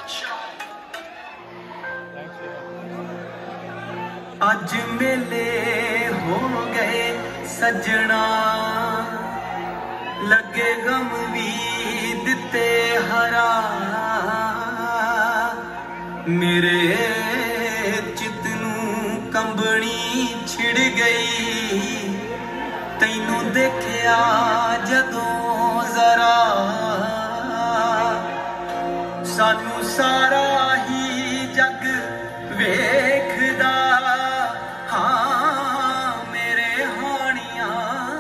अज मेले हो गए सजना, लगे गम भी दिते हरा। मेरे चित नूं कंबनी छिड़ गई, तैनू देखिया जदों जरा। सानू सारा ही जग वेखदा, हाँ मेरे हानिया।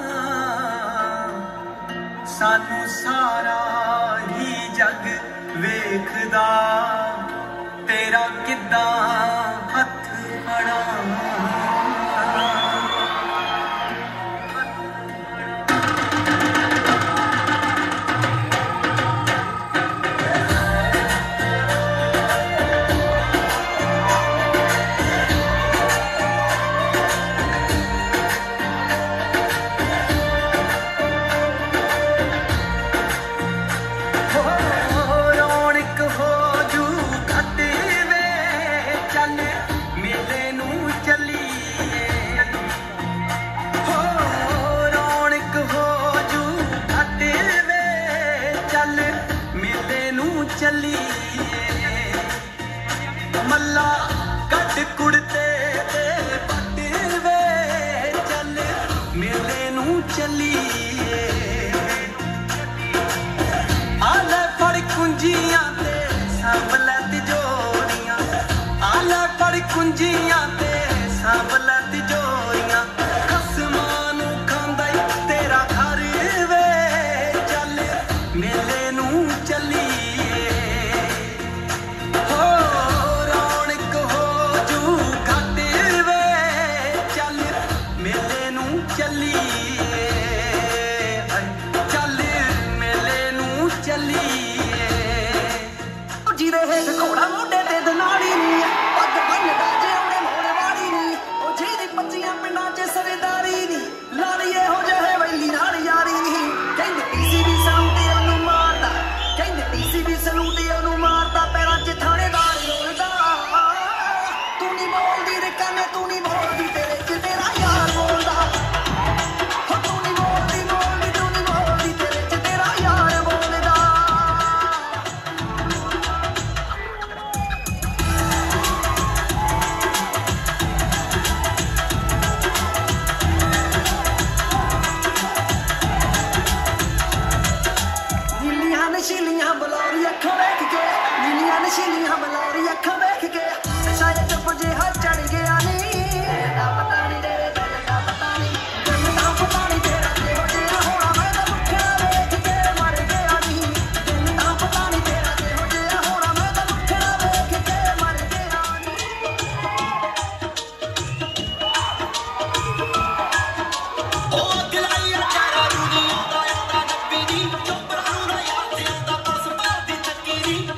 सानू सारा ही जग वेखदा, तेरा किद्दां हथ फड़ा। मल्ला कट कुड़ते ते पट वे, चल मेले नू चलीए। आले फड़ कुंजियां ते सांभला तिजोरियां, आले फड़ कुंजियां ते सांभला तिजोरियां। खसमां नू खांदा तेरा घर वे, चल मेले नू चलीए। घोड़ा मोटे ते दनाड़ी नी, पग बनदा जे उड़े मोड़े वाली नी। ओ जेदी पच्चियां पिंडां च सरदारी नी, लाड़िए हो जाए वैली नाल यारी नी। कहंदे टीसी भी सलूट ओनू मारदा, कहंदे टीसी भी सलूट ओनू मारदा। पैरां च थानेदार रोलदा, तू नी बोलदी रे कने तू नी बोलदी, तेरे च तेरा यार बोलदा। हो तू नी बोलदी बोलदी, तू नी बोलदी, तेरे च तेरा यार बोलदा। नशीलियां बलौरी अखां वेख के, नीलियां नशीलियां बलौरी अखां वेख के, शायद चुप जिहा चढ़ गया नी। पता नहीं तेरे दिल दा पता नहीं, दिल दा पता नहीं तेरा किहो जिहा होना। मैं तां मुखड़ा वेख के मर गया नी, दिल दा पता नहीं तेरा किहो जिहा होना। मैं तां मुखड़ा वेख के मर गया नी। ओ गलाई चारा रूनी आंदा आंदा नब्बी दी, चोपड़ा नूं ना याद आंदा बस मार दी चक्की दी।